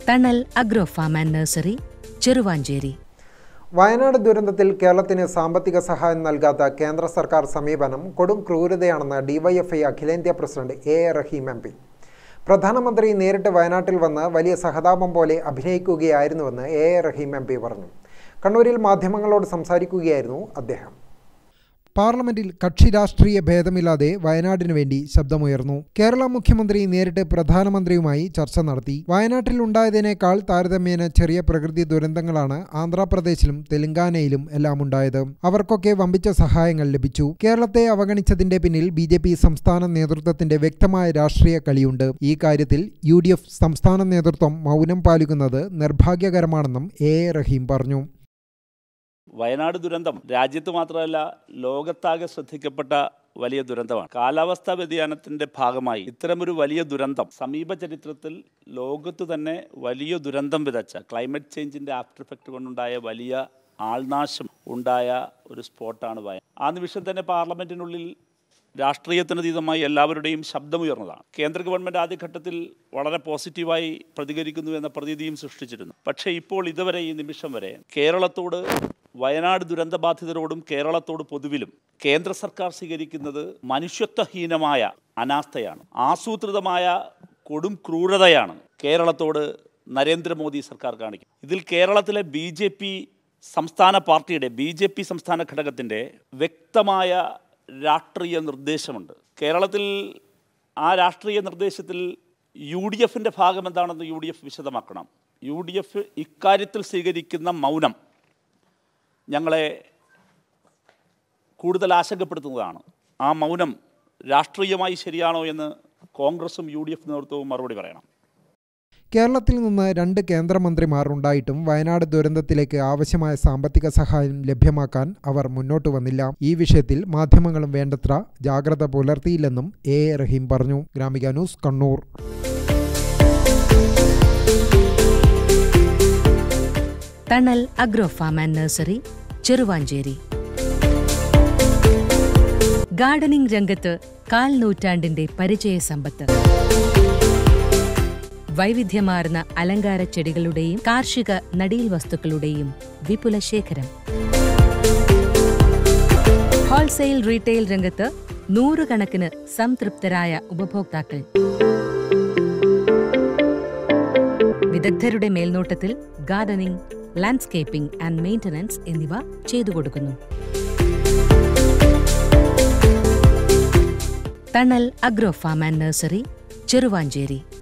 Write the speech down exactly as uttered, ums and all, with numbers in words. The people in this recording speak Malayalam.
തണൽ agro farm and nursery, Cheruvancheri. Wayanad ദുരന്തത്തിൽ കേരളത്തിന് സാമ്പത്തിക സഹായം നൽകാത്ത കേന്ദ്ര സർക്കാർ സമീപനം കൊടും ക്രൂരതയാണെന്ന് ഡിവൈഎഫ്ഐ അഖിലേന്ത്യാ president A A Rahim M P. പ്രധാനമന്ത്രി നേരിട്ട് വയനാട്ടിൽ വന്ന് വലിയ സഹതാപം പോലെ അഭിനയിക്കുകയായിരുന്നുവെന്ന് A A Rahim M P പറഞ്ഞു. കണ്ണൂരിൽ മാധ്യമങ്ങളോട് സംസാരിക്കുകയായിരുന്നു അദ്ദേഹം. പാർലമെന്റിൽ കക്ഷി രാഷ്ട്രീയ ഭേദമില്ലാതെ വയനാടിനു വേണ്ടി ശബ്ദമുയർന്നു. കേരള മുഖ്യമന്ത്രി നേരിട്ട് പ്രധാനമന്ത്രിയുമായി ചർച്ച നടത്തി. വയനാട്ടിൽ ഉണ്ടായതിനേക്കാൾ താരതമ്യേന ചെറിയ പ്രകൃതി ദുരന്തങ്ങളാണ് ആന്ധ്രാപ്രദേശിലും തെലങ്കാനയിലും എല്ലാം ഉണ്ടായത്. അവർക്കൊക്കെ വമ്പിച്ച സഹായങ്ങൾ ലഭിച്ചു. കേരളത്തെ അവഗണിച്ചതിന്റെ പിന്നിൽ ബി ജെ പി സംസ്ഥാന നേതൃത്വത്തിന്റെ വ്യക്തമായ രാഷ്ട്രീയ കളിയുണ്ട്. ഈ കാര്യത്തിൽ യു ഡി എഫ് സംസ്ഥാന നേതൃത്വം മൗനം പാലിക്കുന്നത് നിർഭാഗ്യകരമാണെന്നും എ എ റഹീം പറഞ്ഞു. വയനാട് ദുരന്തം രാജ്യത്ത് മാത്രമല്ല ലോകത്താകെ ശ്രദ്ധിക്കപ്പെട്ട വലിയ ദുരന്തമാണ്. കാലാവസ്ഥാ വ്യതിയാനത്തിൻ്റെ ഭാഗമായി ഇത്തരമൊരു വലിയ ദുരന്തം സമീപ ചരിത്രത്തിൽ ലോകത്ത് തന്നെ വലിയ ദുരന്തം വിതച്ച ക്ലൈമറ്റ് ചേഞ്ചിൻ്റെ ആഫ്റ്റർ എഫക്റ്റ് കൊണ്ടുണ്ടായ വലിയ ആൾനാശം ഉണ്ടായ ഒരു സ്പോട്ടാണ് വയനാട്. ആ നിമിഷം തന്നെ പാർലമെൻറ്റിനുള്ളിൽ രാഷ്ട്രീയത്തിനതീതമായി എല്ലാവരുടെയും ശബ്ദമുയർന്നതാണ്. കേന്ദ്ര ഗവൺമെൻറ് ആദ്യഘട്ടത്തിൽ വളരെ പോസിറ്റീവായി പ്രതികരിക്കുന്നു എന്ന പ്രതീതിയും സൃഷ്ടിച്ചിരുന്നു. പക്ഷേ ഇപ്പോൾ ഇതുവരെ ഈ നിമിഷം വരെ കേരളത്തോട്, വയനാട് ദുരന്തബാധിതരോടും കേരളത്തോട് പൊതുവിലും കേന്ദ്ര സർക്കാർ സ്വീകരിക്കുന്നത് മനുഷ്യത്വഹീനമായ അനാസ്ഥയാണ്, ആസൂത്രിതമായ കൊടും ക്രൂരതയാണ് കേരളത്തോട് നരേന്ദ്രമോദി സർക്കാർ കാണിക്കും. ഇതിൽ കേരളത്തിലെ ബി ജെ പി സംസ്ഥാന പാർട്ടിയുടെ ബി ജെ പി സംസ്ഥാന ഘടകത്തിൻ്റെ വ്യക്തമായ രാഷ്ട്രീയ നിർദ്ദേശമുണ്ട്. കേരളത്തിൽ ആ രാഷ്ട്രീയ നിർദ്ദേശത്തിൽ യു ഡി എഫിൻ്റെ ഭാഗം എന്താണെന്ന് യു ഡി എഫ് വിശദമാക്കണം. യു ഡി എഫ് ഇക്കാര്യത്തിൽ സ്വീകരിക്കുന്ന മൗനം ഞങ്ങളെ കൂടുതൽ ആശങ്കപ്പെടുത്തുന്നതാണ്. ആ മൗനം രാഷ്ട്രീയമായി ശരിയാണോ എന്ന് കോൺഗ്രസും യു ഡി എഫ് നേതൃത്വവും മറുപടി പറയണം. കേരളത്തിൽ നിന്ന് രണ്ട് കേന്ദ്രമന്ത്രിമാർ ഉണ്ടായിട്ടും വയനാട് ദുരന്തത്തിലേക്ക് ആവശ്യമായ സാമ്പത്തിക സഹായം ലഭ്യമാക്കാൻ അവർ മുന്നോട്ട് വന്നില്ല. ഈ വിഷയത്തിൽ മാധ്യമങ്ങളും വേണ്ടത്ര ജാഗ്രത പുലർത്തിയില്ലെന്നും എ എ റഹീം പറഞ്ഞു. Gramika news, Kannur. Thanal agro farm and nursery, Cheruvancheri. Gardening രംഗത്ത് കാൽ നൂറ്റാണ്ടിന്റെ പരിചയ സമ്പത്ത്. വൈവിധ്യമാർന്ന അലങ്കാര ചെടികളുടെയും കാർഷിക നടീൽ വസ്തുക്കളുടെയും വിപുല ശേഖരം. ഹോൾസെയിൽ റീറ്റെയിൽ രംഗത്ത് നൂറുകണക്കിന് സംതൃപ്തരായ ഉപഭോക്താക്കൾ. വിദഗ്ധരുടെ മേൽനോട്ടത്തിൽ ഗാർഡനിംഗ്, ലാൻഡ്സ്കേപ്പിംഗ് ആൻഡ് മെയിന്റനൻസ് എന്നിവ ചെയ്തു കൊടുക്കുന്നു. Thanal agro farm and nursery, Cheruvanchery.